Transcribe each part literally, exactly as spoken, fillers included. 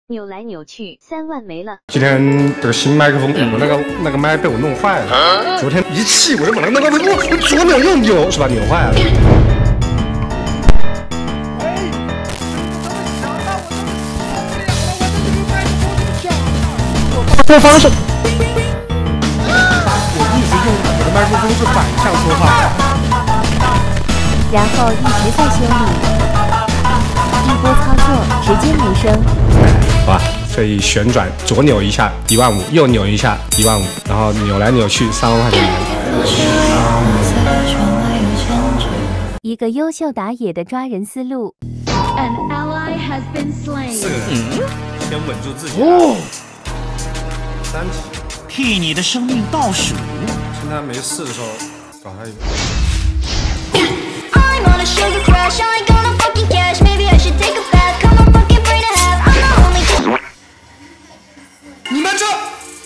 扭来扭去，三万没了。 今天这个新麦克风，我那个那个麦被我弄坏了。昨天一气我就把那个那个我我左扭右扭是吧扭坏了。播放是。我一直用我的麦克风是反向说话， 然后一直在修理，一波操作直接没声。 好吧，所以旋转左扭一下一万五，右扭一下一万五，然后扭来扭去三万块钱。 一个优秀打野的抓人思路。 四个人，嗯，先稳住自己。 哦，三级， 替你的生命倒数。 趁他没事的时候搞他一个。你们这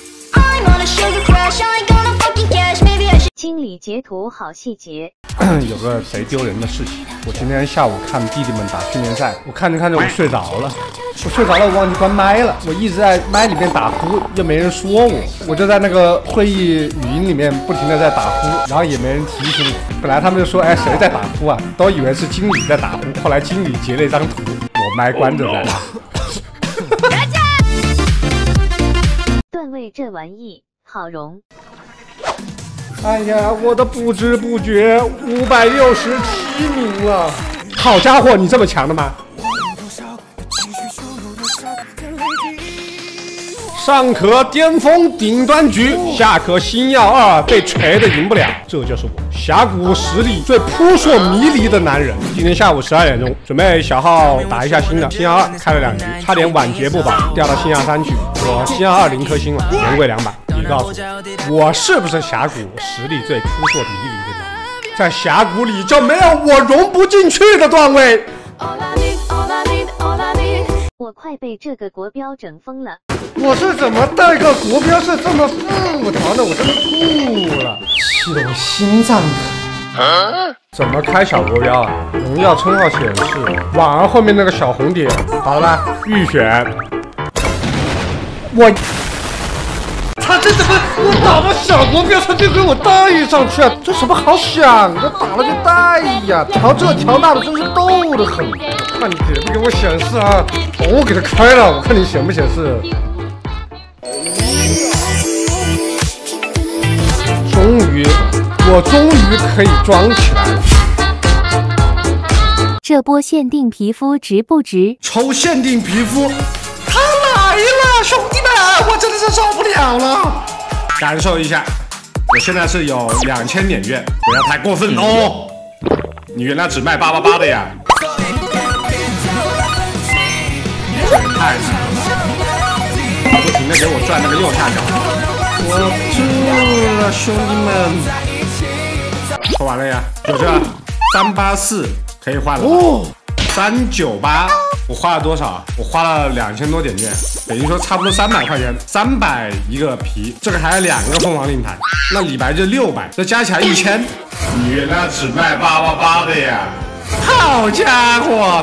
经理截图好细节。 有个贼丢人的事情，我今天下午看弟弟们打训练赛，我看着看着我睡着了，我睡着了，我忘记关麦了，我一直在麦里面打呼，又没人说我，我就在那个会议语音里面不停的在打呼，然后也没人提醒我。本来他们就说，哎，谁在打呼啊？都以为是经理在打呼，后来经理截了一张图，我麦关着在打。 段位这玩意好容。 哎呀，我的不知不觉五百六十七名了，好家伙，你这么强的吗？上可巅峰顶端局，下可星耀二被锤的赢不了，这就是我峡谷实力最扑朔迷离的男人。今天下午十二点钟，准备小号打一下新的星耀二，开了两局，差点晚节不保，掉到星耀三去。我星耀二零颗星了，年贵两百。你告诉我，我是不是峡谷实力最扑朔迷离的男人？在峡谷里就没有我融不进去的段位。 我快被这个国标整疯了。 我是怎么带个国标是这么复杂的？我真的吐了，气得我心脏疼。啊、怎么开小国标啊？荣耀称号显示，婉儿后面那个小红点，好了吧？预选。我，他这怎么？我打到小国标，他就给我带上去啊！这什么好想的？打了就带呀！调这调那的，真是逗得很。我看你给不给我显示啊？哦，我给他开了，我看你显不显示。终于，我终于可以装起来了。 这波限定皮肤值不值？ 抽限定皮肤，他来了，兄弟们，我真的是受不了了。感受一下，我现在是有两千点券，不要太过分哦。你原来只卖八八八的呀？太难了，不停的给我转那个右下角。我吐了，兄弟们！说完了呀，就这三八四可以换了哦，三九八我花了多少？我花了两千多点券，等于说差不多三百块钱，三百一个皮，这个还有两个凤凰令牌，那李白就六百，这加起来一千。你原来只卖八八八的呀？好家伙！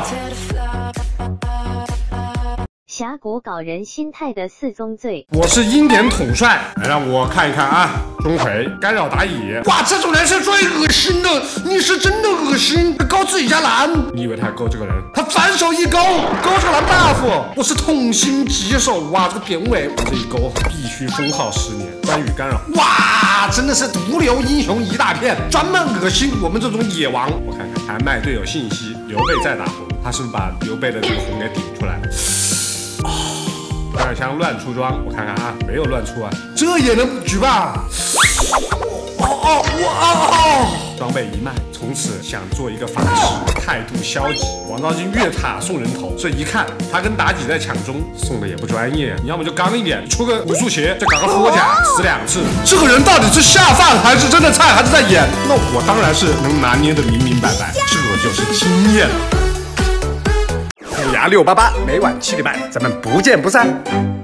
峡谷搞人心态的四宗罪。 我是英典统帅，来让我看一看啊！钟馗干扰打野，哇，这种人是最恶心的，你是真的恶心！勾自己家蓝，你以为他勾这个人？他反手一勾，勾这个蓝 buff， 我是痛心疾首哇！这个典韦，我这一勾必须封号十年。关羽干扰，哇，真的是毒瘤英雄一大片，专门恶心我们这种野王。我看看，还卖队友信息，刘备在打红，他是不是把刘备的这个红给顶出来了？有点像乱出装，我看看啊，没有乱出啊，这也能举吧？哦哦我哦哦！装备一卖，从此想做一个法师，态度消极。王昭君越塔送人头，这一看他跟妲己在抢中，送的也不专业。你要么就刚一点，出个武术鞋，再搞个佛甲，死两次。这个人到底是下饭还是真的菜，还是在演？那我当然是能拿捏的明明白白，这就是经验。虎牙六八八，每晚七点半，咱们不见不散。